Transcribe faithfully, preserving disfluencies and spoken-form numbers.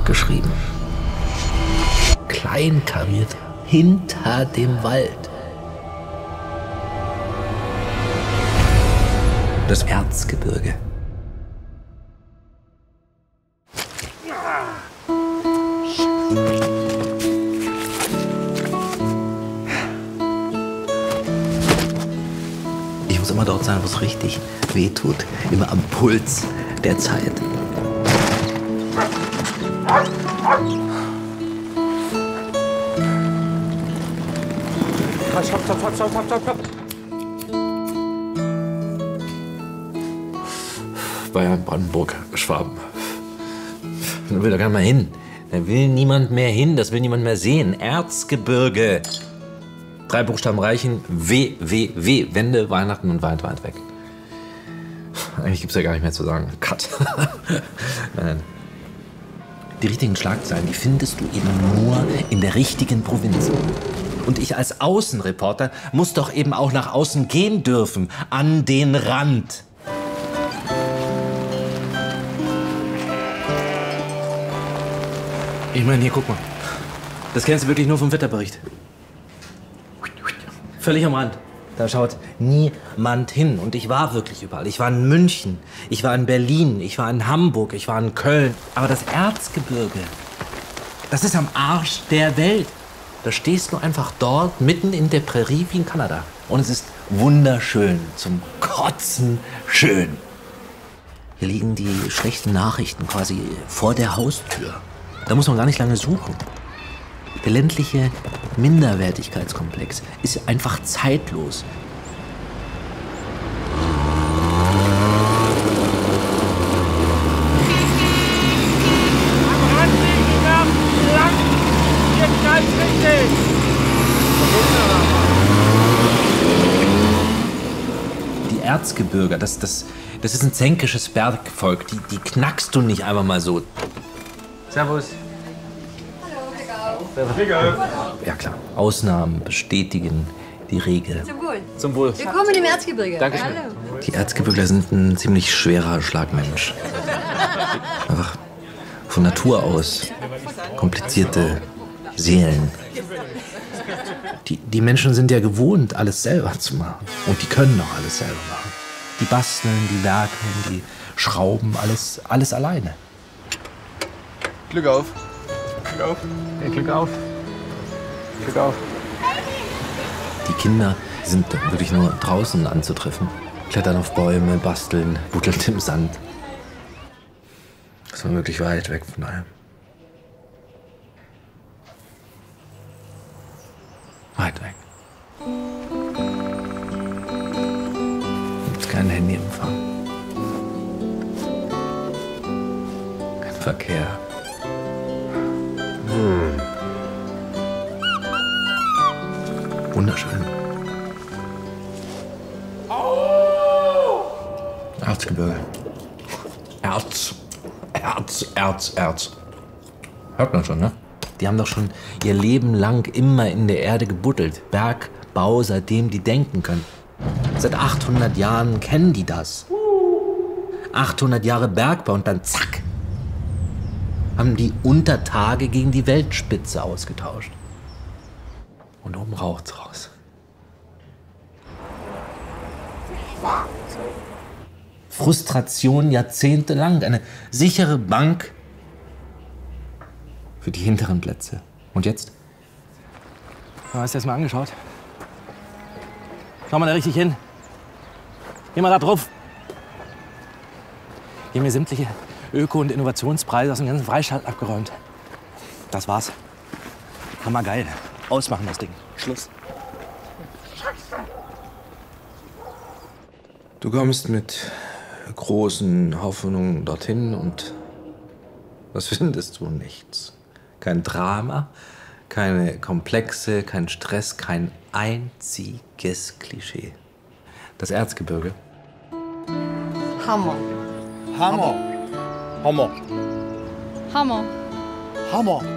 geschrieben. Kleinkariert hinter dem Wald. Das Erzgebirge. Ich muss immer dort sein, wo es richtig wehtut. Immer am Puls der Zeit. Stopp, stopp, stopp, stopp, stopp, stopp. Bayern, Brandenburg, Schwaben. Da will da gar nicht mehr hin. Da will niemand mehr hin, das will niemand mehr sehen. Erzgebirge. Drei Buchstaben reichen. W, W, W. Wende, Weihnachten und weit, weit weg. Eigentlich gibt's ja gar nicht mehr zu sagen. Cut. Nein, nein. Die richtigen Schlagzeilen, die findest du eben nur in der richtigen Provinz. Und ich als Außenreporter muss doch eben auch nach außen gehen dürfen. An den Rand. Ich meine, hier, guck mal. Das kennst du wirklich nur vom Wetterbericht. Völlig am Rand. Da schaut niemand hin. Und ich war wirklich überall. Ich war in München, ich war in Berlin, ich war in Hamburg, ich war in Köln. Aber das Erzgebirge, das ist am Arsch der Welt. Da stehst du einfach dort, mitten in der Prärie wie in Kanada. Und es ist wunderschön, zum Kotzen schön. Hier liegen die schlechten Nachrichten quasi vor der Haustür. Da muss man gar nicht lange suchen. Der ländliche Minderwertigkeitskomplex ist einfach zeitlos. Die Erzgebirger, das, das, das ist ein zänkisches Bergvolk. Die, die knackst du nicht einfach mal so. Servus. Digga. Ja klar, Ausnahmen bestätigen die Regel. Zum Wohl. Zum Wohl. Willkommen im Erzgebirge. Dankeschön. Hallo. Die Erzgebirgler sind ein ziemlich schwerer Schlagmensch. Einfach von Natur aus komplizierte Seelen. Die, die Menschen sind ja gewohnt, alles selber zu machen. Und die können auch alles selber machen. Die basteln, die werkeln, die schrauben, alles, alles alleine. Glück auf. Glück auf. Hey, Glück auf. Glück auf. Die Kinder sind wirklich nur draußen anzutreffen. Klettern auf Bäume, basteln, buddeln im Sand. Das war wirklich weit weg von allem. Weit weg. Gibt's kein Handyempfang. Kein Verkehr. Hm. Wunderschön. Erzgebirge. Erz. Erz, Erz, Erz. Hört man schon, ne? Die haben doch schon ihr Leben lang immer in der Erde gebuddelt. Bergbau, seitdem die denken können. Seit achthundert Jahren kennen die das. achthundert Jahre Bergbau und dann zack. Haben die Untertage gegen die Weltspitze ausgetauscht. Und oben raucht's raus. Frustration jahrzehntelang. Eine sichere Bank für die hinteren Plätze. Und jetzt? Du hast dir das mal angeschaut? Schau mal da richtig hin. Geh mal da drauf. Hier haben wir sämtliche Öko- und Innovationspreise aus dem ganzen Freistaat abgeräumt. Das war's. Hammergeil. Ausmachen das Ding. Schluss. Du kommst mit großen Hoffnungen dorthin und was findest du? Nichts. Kein Drama, keine Komplexe, kein Stress, kein einziges Klischee. Das Erzgebirge. Hammer. Hammer. Hammer. Hammer. Hammer.